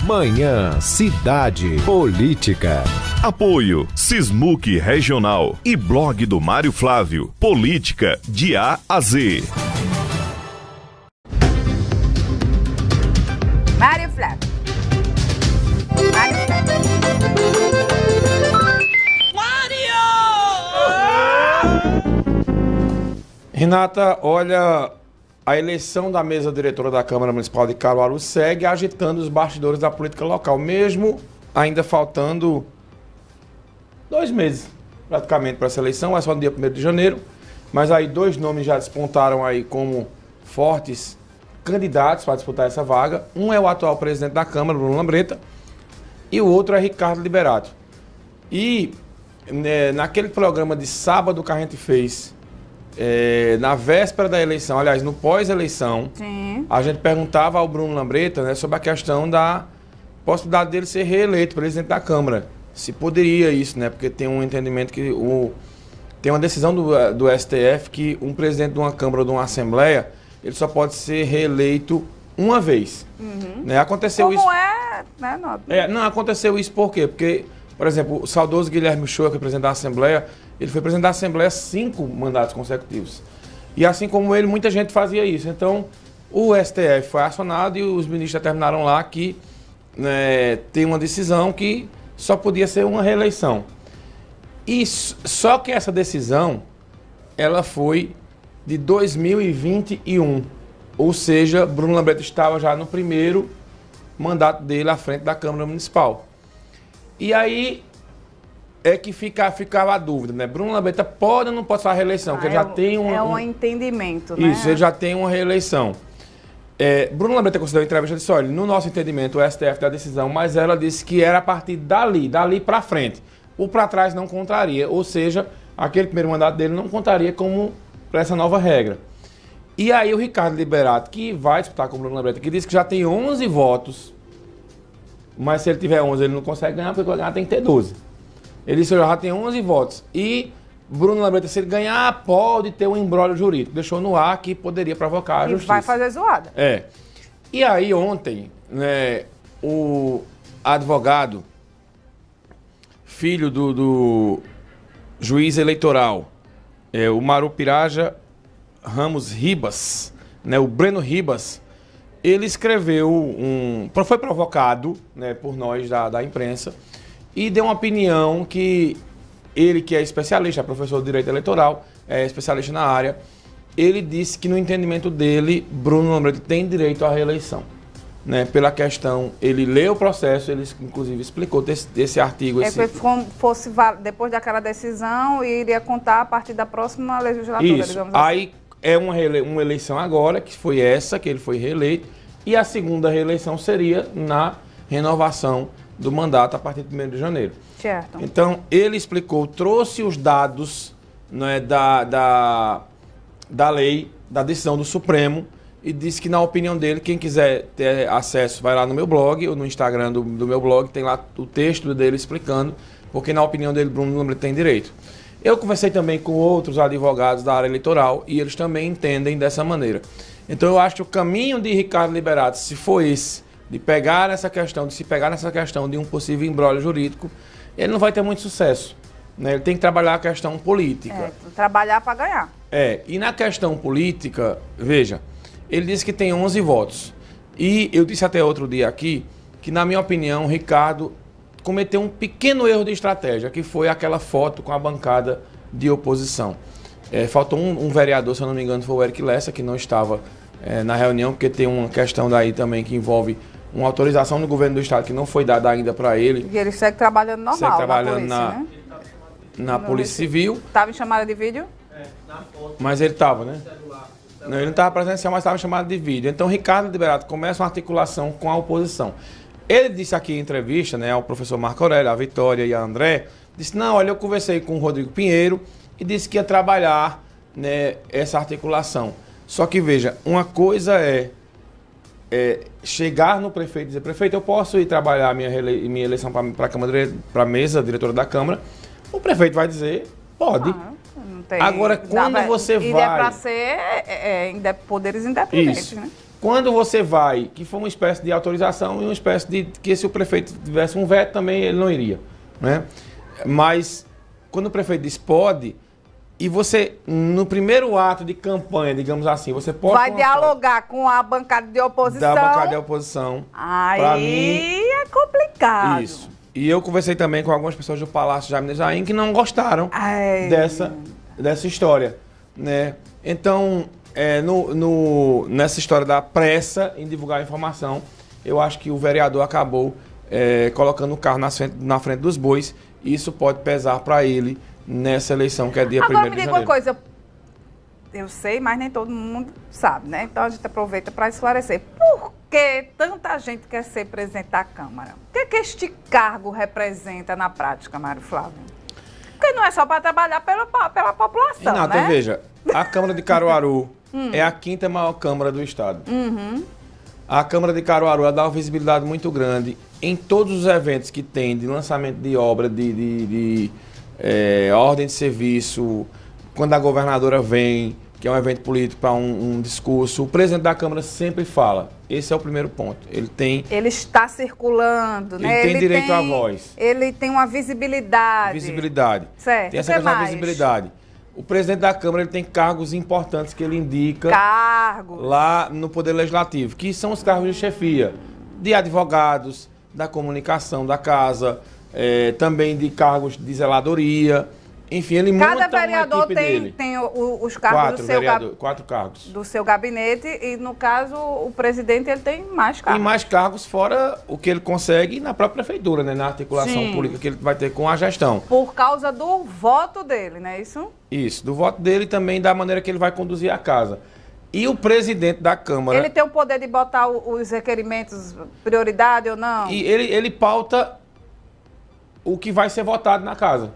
Manhã Cidade Política. Apoio Sismuc Regional e blog do Mário Flávio. Política de A a Z. Mário Flávio. Mário Flávio. Renata, olha, a eleição da mesa diretora da Câmara Municipal de Caruaru segue agitando os bastidores da política local, mesmo ainda faltando 2 meses praticamente para essa eleição, é só no dia 1º de janeiro, mas aí 2 nomes já despontaram aí como fortes candidatos para disputar essa vaga. Um é o atual presidente da Câmara, Bruno Lambreta, e o outro é Ricardo Liberato. E naquele programa de sábado que a gente fez, na véspera da eleição, aliás, no pós-eleição, a gente perguntava ao Bruno Lambreta, né, sobre a questão da possibilidade dele ser reeleito presidente da Câmara. Se poderia isso, né? Porque tem um entendimento que tem uma decisão do STF que um presidente de uma Câmara ou de uma Assembleia, ele só pode ser reeleito uma vez. Né? Aconteceu Como isso. né, não, aconteceu isso por quê? Porque, por exemplo, o saudoso Guilherme Shoa, que é presidente da Assembleia, ele foi presidente da Assembleia 5 mandatos consecutivos. E assim como ele, muita gente fazia isso. Então, o STF foi acionado e os ministros determinaram lá que tem uma decisão que só podia ser uma reeleição. E só que essa decisão, ela foi de 2021. Ou seja, Bruno Lambreta estava já no primeiro mandato dele à frente da Câmara Municipal. E aí é que ficava a dúvida, né? Bruno Lambreta pode ou não pode fazer a reeleição? Porque ele já tem um entendimento, né? Isso, ele já tem uma reeleição. Bruno Lambreta considerou em entrevista e disse, olha, no nosso entendimento o STF dá a decisão, mas ela disse que era a partir dali para frente. O para trás não contaria, ou seja, aquele primeiro mandato dele não contaria como para essa nova regra. E aí o Ricardo Liberato, que vai disputar com o Bruno Lambreta, que disse que já tem 11 votos, mas se ele tiver 11 ele não consegue ganhar, porque ele tem que ter 12. Ele disse que já tem 11 votos. E Bruno Lambreta, se ele ganhar, pode ter um imbróglio jurídico. Deixou no ar que poderia provocar a justiça. E vai fazer zoada. E aí ontem, né, o advogado, filho do juiz eleitoral, o Marupiraja Ramos Ribas, né, o Breno Ribas, ele escreveu foi provocado, né, por nós da imprensa, e deu uma opinião que ele, que é especialista, é professor de direito eleitoral, é especialista na área, ele disse que no entendimento dele, Bruno Lambreta tem direito à reeleição. Né, pela questão, ele leu o processo, ele inclusive explicou desse artigo. Fosse depois daquela decisão, iria contar a partir da próxima legislatura, isso. Digamos assim. Aí é uma eleição agora, que foi essa, que ele foi reeleito, e a segunda reeleição seria na renovação do mandato a partir de 1º de janeiro. Certo. Então, ele explicou, trouxe os dados, né, da lei, da decisão do Supremo, e disse que, na opinião dele, quem quiser ter acesso, vai lá no meu blog, ou no Instagram do meu blog, tem lá o texto dele explicando, porque, na opinião dele, Bruno Lambreta tem direito. Eu conversei também com outros advogados da área eleitoral, e eles também entendem dessa maneira. Então, eu acho que o caminho de Ricardo Liberato, se for esse, de se pegar nessa questão de um possível imbróglio jurídico, ele não vai ter muito sucesso. Né? Ele tem que trabalhar a questão política. Trabalhar para ganhar. E na questão política, veja, ele disse que tem 11 votos. E eu disse até outro dia aqui que, na minha opinião, o Ricardo cometeu um pequeno erro de estratégia, que foi aquela foto com a bancada de oposição. Faltou um vereador, se eu não me engano, foi o Eric Lessa, que não estava na reunião, porque tem uma questão daí também que envolve uma autorização do governo do estado que não foi dada ainda para ele. E ele segue trabalhando normal, segue trabalhando na polícia, né? Na Polícia Civil. Estava em chamada de vídeo? Na foto. Mas ele estava, né? Não, ele não estava presencial, mas estava em chamada de vídeo. Então, Ricardo Liberato começa uma articulação com a oposição. Ele disse aqui em entrevista, né, ao professor Marco Aurélio, a Vitória e a André, disse, não, olha, eu conversei com o Rodrigo Pinheiro e disse que ia trabalhar, né, essa articulação. Só que, veja, uma coisa é chegar no prefeito e dizer, prefeito, eu posso ir trabalhar minha eleição para a mesa diretora da Câmara. O prefeito vai dizer, pode. Não tem, agora, quando você vai... E é para ser poderes independentes, isso, né? Quando você vai, que foi uma espécie de autorização e uma espécie de que se o prefeito tivesse um veto também ele não iria, né? Mas quando o prefeito diz pode, e você, no primeiro ato de campanha, digamos assim, você pode... Vai dialogar com a bancada de oposição. Da bancada de oposição. Aí pra mim, é complicado. isso. E eu conversei também com algumas pessoas do Palácio Jaime Jaim que não gostaram dessa história, né? Então, nessa história da pressa em divulgar a informação, eu acho que o vereador acabou colocando o carro na frente dos bois, e isso pode pesar para ele nessa eleição que é dia 1º de janeiro. Agora me diga uma coisa, eu sei, mas nem todo mundo sabe, né? Então a gente aproveita para esclarecer. Por que tanta gente quer ser presidente da Câmara? O que este cargo representa na prática, Mário Flávio? Porque não é só para trabalhar pela população, Renata, né? veja, a Câmara de Caruaru é a 5ª maior Câmara do Estado. A Câmara de Caruaru ela dá uma visibilidade muito grande em todos os eventos que tem de lançamento de obra, de ordem de serviço, quando a governadora vem, que é um evento político para um discurso, o presidente da Câmara sempre fala. Esse é o primeiro ponto. Ele está circulando, né? Ele tem direito à voz. Ele tem uma visibilidade. Visibilidade. Certo. Tem essa questão da visibilidade. O presidente da Câmara ele tem cargos importantes que ele indica lá no Poder Legislativo, que são os cargos de chefia, de advogados, da comunicação da casa, também de cargos de zeladoria. Enfim, ele monta uma equipe dele. Cada vereador tem os cargos quatro cargos do seu gabinete e, no caso, o presidente ele tem mais cargos. E mais cargos fora o que ele consegue na própria prefeitura, né? Na articulação política que ele vai ter com a gestão. Por causa do voto dele, não é isso? Isso, do voto dele e também da maneira que ele vai conduzir a casa. E o presidente da Câmara... Ele tem o poder de botar os requerimentos prioridade ou não? E ele pauta o que vai ser votado na casa.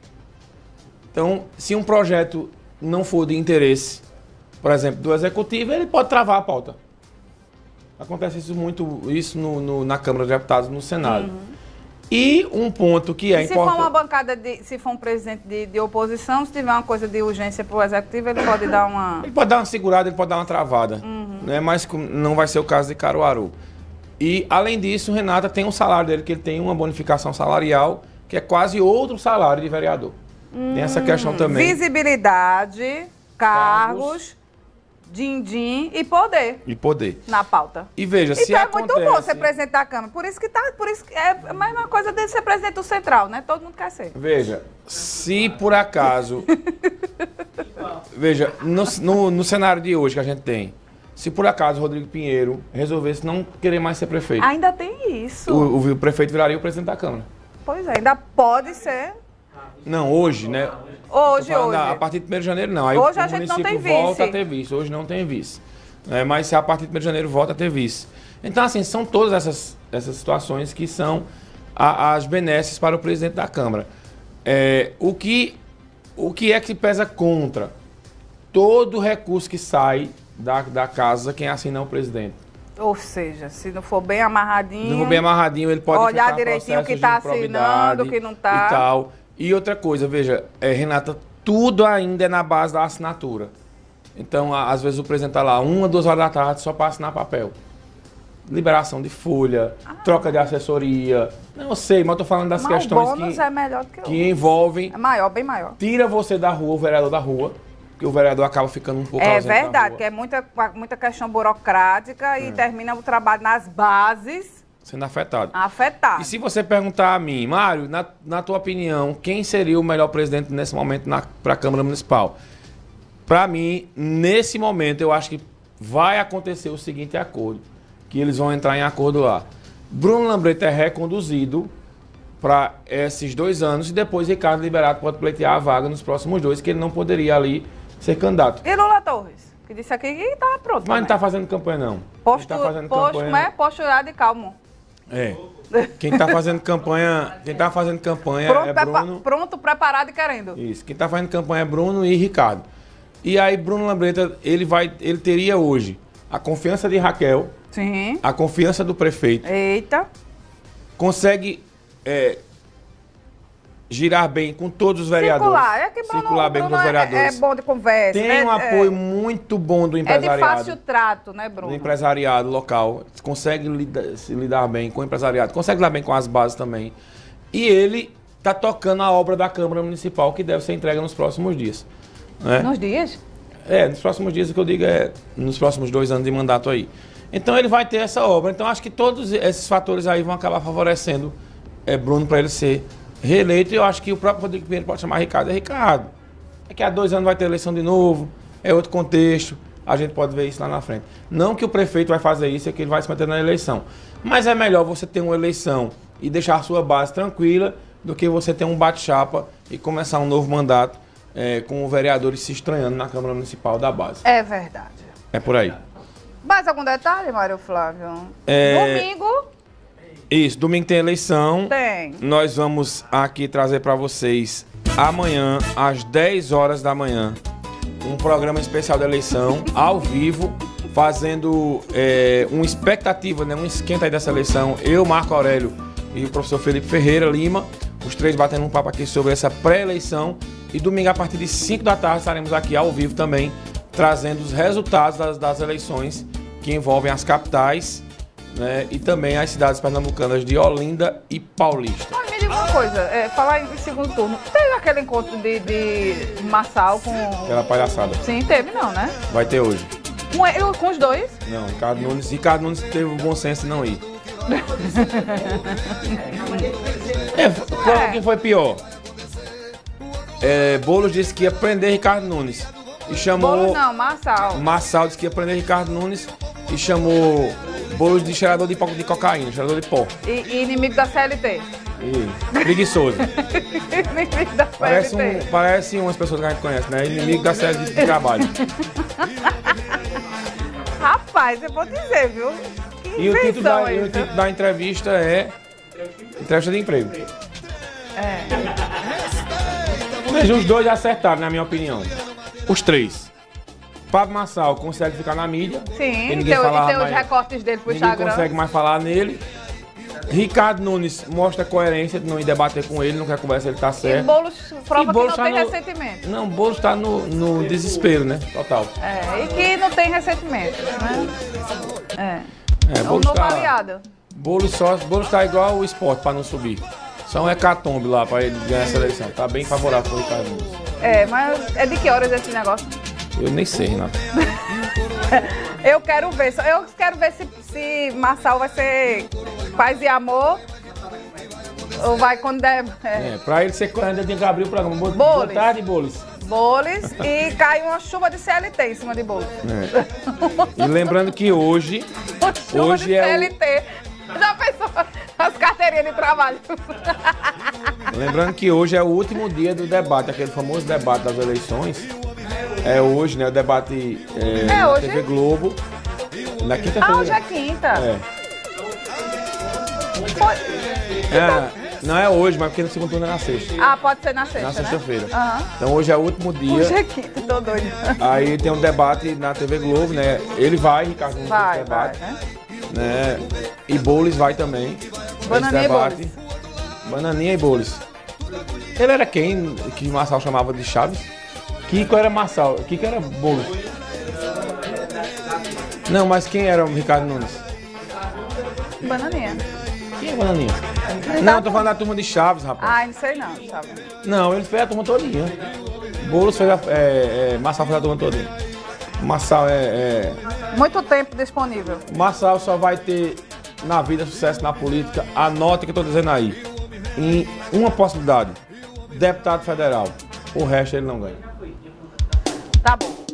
Então, se um projeto não for de interesse, por exemplo, do Executivo, ele pode travar a pauta. Acontece isso na Câmara de Deputados, no Senado. E um ponto que é importante... Se for uma bancada, se for um presidente de oposição, se tiver uma coisa de urgência para o Executivo, ele pode dar uma... Ele pode dar uma segurada, ele pode dar uma travada. Né? Mas não vai ser o caso de Caruaru. E, além disso, o Renata tem um salário dele, que ele tem uma bonificação salarial, que é quase outro salário de vereador. Tem essa questão também. Visibilidade, cargos, din-din e poder. E poder. Na pauta. E veja, então se acontece... Então é muito bom ser presidente da Câmara. Por isso que é a mesma coisa de ser presidente do Central, né? Todo mundo quer ser. Veja, se por acaso... veja, no cenário de hoje que a gente tem, se por acaso o Rodrigo Pinheiro resolvesse não querer mais ser prefeito... Ainda tem isso. O prefeito viraria o presidente da Câmara. Pois é, ainda pode ser... Não, hoje, né? Hoje. A partir de 1º de janeiro, não. Aí hoje a gente não tem vice. Volta a ter vice. Hoje não tem vice. Mas se a partir de 1º de janeiro volta a ter vice. Então, assim, são todas essas situações que são as benesses para o presidente da Câmara. O que é que pesa contra? Todo recurso que sai da casa, quem assina é o presidente. Ou seja, se não for bem amarradinho... Se não for bem amarradinho, ele pode olhar direitinho o que está assinando, o que não está. E tal. E outra coisa, veja, Renata, tudo ainda é na base da assinatura. Então, às vezes o presidente está lá 1 a 2 horas da tarde só para assinar papel. Liberação de folha, troca de assessoria. Não, eu sei, mas eu estou falando das questões o bônus é melhor do que envolvem... É maior, bem maior. Tira você da rua, o vereador da rua, porque o vereador acaba ficando um pouco ausente da rua. É verdade, que é muita questão burocrática e termina o trabalho nas bases... Sendo afetado. Afetado. E se você perguntar a mim, Mário, na tua opinião, quem seria o melhor presidente nesse momento para a Câmara Municipal? Para mim, nesse momento, eu acho que vai acontecer o seguinte acordo, que eles vão entrar em acordo lá. Bruno Lambreta é reconduzido para esses 2 anos e depois Ricardo Liberato pode pleitear a vaga nos próximos 2, que ele não poderia ali ser candidato. E Lula Torres? Que disse aqui que estava pronto. Mas não está fazendo campanha, não. Posturado e calmo. Quem está fazendo campanha, pronto, é Bruno. Pronto, preparado e querendo. Isso. Quem está fazendo campanha é Bruno e Ricardo. E aí Bruno Lambreta, ele teria hoje a confiança de Raquel, sim, a confiança do prefeito. Eita. Consegue girar bem com todos os vereadores. Circular, é que circular bem com os vereadores. É bom de conversa. Tem né? um apoio muito bom do É empresariado. de fácil trato, né, Bruno? Do empresariado local. Consegue se lidar bem com o empresariado. Consegue lidar bem com as bases também. E ele está tocando a obra da Câmara Municipal, que deve ser entregue nos próximos dias. Né? Nos dias? Nos próximos dias, o que eu digo é nos próximos 2 anos de mandato aí. Então ele vai ter essa obra. Então acho que todos esses fatores aí vão acabar favorecendo Bruno para ele ser reeleito. E eu acho que o próprio Rodrigo Pinheiro pode chamar Ricardo. Ricardo, daqui a 2 anos vai ter eleição de novo, é outro contexto, a gente pode ver isso lá na frente. Não que o prefeito vai fazer isso, é que ele vai se manter na eleição. Mas é melhor você ter uma eleição e deixar a sua base tranquila do que você ter um bate-chapa e começar um novo mandato com vereadores se estranhando na Câmara Municipal da base. É verdade. É por aí. Mais algum detalhe, Mário Flávio? Domingo? Isso, domingo tem eleição. Tem. Nós vamos aqui trazer para vocês amanhã, às 10 horas da manhã, um programa especial da eleição, ao vivo, fazendo uma expectativa, né, um esquenta aí dessa eleição. Eu, Marco Aurélio e o professor Felipe Ferreira Lima, os 3 batendo um papo aqui sobre essa pré-eleição. E domingo, a partir de 5 da tarde, estaremos aqui ao vivo também, trazendo os resultados das eleições que envolvem as capitais, né, e também as cidades pernambucanas de Olinda e Paulista. Mas me diga uma coisa, falar em segundo turno, teve aquele encontro de Marçal com... Aquela palhaçada. Sim, teve não, né? Vai ter hoje. Com os dois? Não, Ricardo Nunes teve o bom senso de não ir. Quem foi pior? Boulos disse que ia prender Ricardo Nunes. E chamou... Boulos não, Marçal. Marçal disse que ia prender Ricardo Nunes e chamou Boulos de cheirador de cocaína, cheirador de pó. E inimigo da CLT. Preguiçoso. Inimigo da CLT. Parece umas pessoas que a gente conhece, né? Inimigo da CLT de trabalho. Rapaz, eu vou dizer, viu? Que E o título isso. da entrevista é Entrevista de Emprego. Veja, os dois acertaram, na minha opinião. Os 3. Pablo Marçal consegue ficar na mídia. Sim, e tem os recortes dele pro Instagram. Instagram. Ninguém consegue mais falar nele. Ricardo Nunes mostra coerência de não ir debater com ele, não quer conversa, ele tá certo. E Boulos prova Boulos que não tem tá ressentimento. Não, Boulos tá no desespero, né? Total. E que não tem ressentimento, né? É um Boulos novo aliado. Boulos tá igual o Sport pra não subir. Só um hecatombe lá pra ele ganhar essa eleição. Tá bem favorável pro Ricardo Nunes. Mas é de que horas esse negócio? Eu nem sei, Renato. Eu quero ver se Marçal vai ser paz e amor ou vai quando der... Pra ele ser coerente, ele tem que abrir o programa. Boulos. Boa tarde, Boulos. Boulos e cai uma chuva de CLT em cima de Boulos. E lembrando que hoje Chuva de CLT. Já pensou as carteirinhas de trabalho? Lembrando que hoje é o último dia do debate, aquele famoso debate das eleições. É hoje, né? O debate na hoje? TV Globo. Na quinta-feira. Hoje é quinta. Não é hoje, mas porque no segundo turno é na sexta. Pode ser na sexta, Na sexta-feira. Aham. Então hoje é o último dia. Hoje é quinta, tô doido. Aí tem um debate na TV Globo, né? Ele vai, Ricardo Nunes, nesse debate. Né? E Boulos vai também. Bananinha nesse debate. e Boulos. Bananinha e Boulos. Ele era quem que Marçal chamava de Chaves? Kiko era Marçal, Kiko era Boulos. Não, mas quem era o Ricardo Nunes? Bananinha. Quem é Bananinha? Não, eu tô falando da turma de Chaves, rapaz. Não sei não, sabe? Não, ele fez a turma todinha. Boulos fez Marçal fez a turma todinha. Marçal Muito tempo disponível. Marçal só vai ter na vida sucesso na política. Anote o que eu tô dizendo aí. Em uma possibilidade. Deputado federal. O resto ele não ganha. Tá bom.